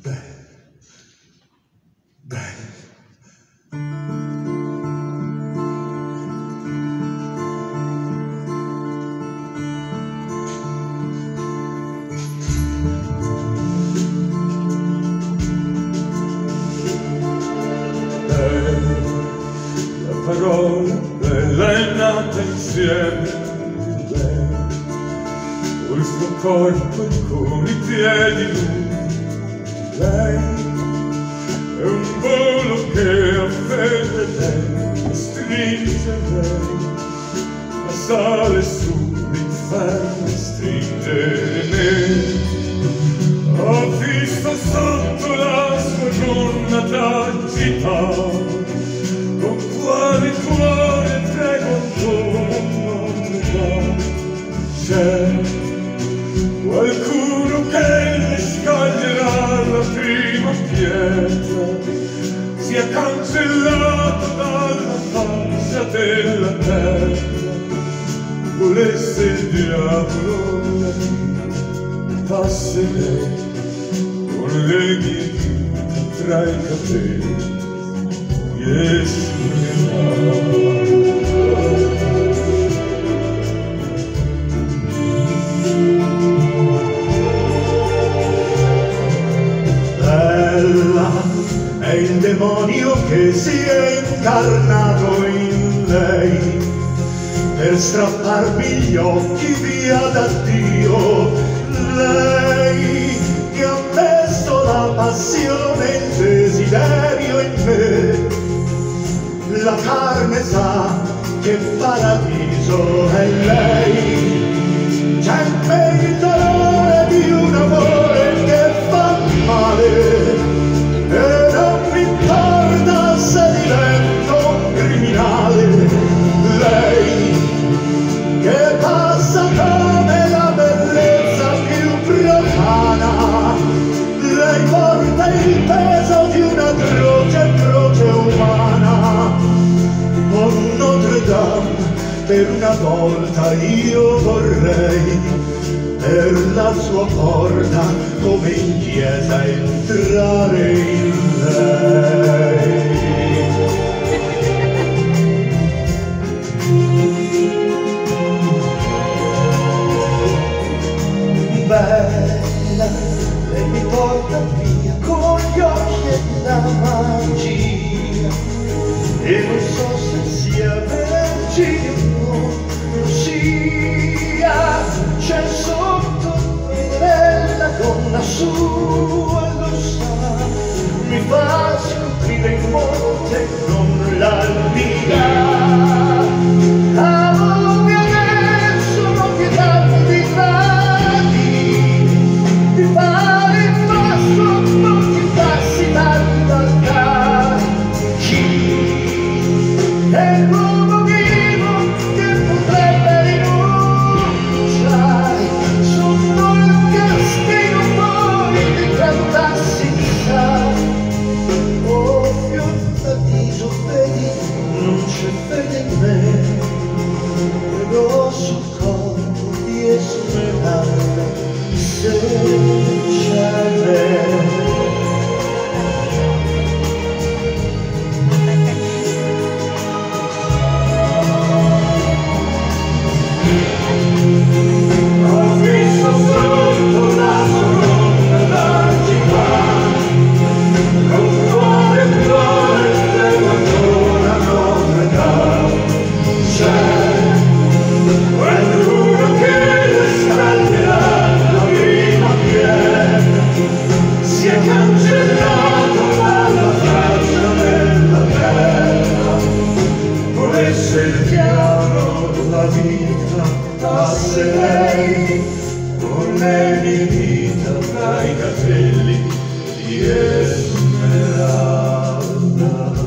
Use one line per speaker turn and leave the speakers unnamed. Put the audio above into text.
bene, bene. La parola bella è nata insieme con lei, col suo corpo e con i piedi lunghi. Lei è un volo che afferra lei, mi stringe lei, ma sale sull'inferno e stringere me. Ho visto sotto la sua gonna d'agitare, con quale cuore prego ancora non le dà. C'è qualcuno che le scaglierà la prima pietra, si è cancellato dalla faccia della terra. Volesse il diavolo la vita, passerei con le mie dita tra i capelli. Yes, bella è il demonio che si è incarnato in lei per strapparmi gli occhi via da Dio. Lei che ha messo la passione e il desiderio in me. La carne sa che paradiso è lei. C'è in me il dolore di un amore che fa male, e non mi importa se divento un criminale. Lei che passa come la bellezza più profana, lei porta il peso di una croce umana. Oh Notre Dame, per una volta io vorrei per la sua porta come in chiesa entrare in lei. Bella, lei mi porta via con gli occhi e la magia, e non so se sia vergine o non sia. C'è sotto nella gonna sua, lo sa, mi fa scoprire il monte e non l'aldilà. Amore adesso non ti dà di gradi, ti fare il passo, non ti passi dall'altare. È l'uomo vivo che potrebbe rinunciare sotto il castigo poi di cantarsi di sale. Oh fior d'avviso, vedi, non c'è fede in me, vedo sul corpo di Esmeralda se c'è lei. La vita passerei con le mie dita tra i capelli di Esmeralda.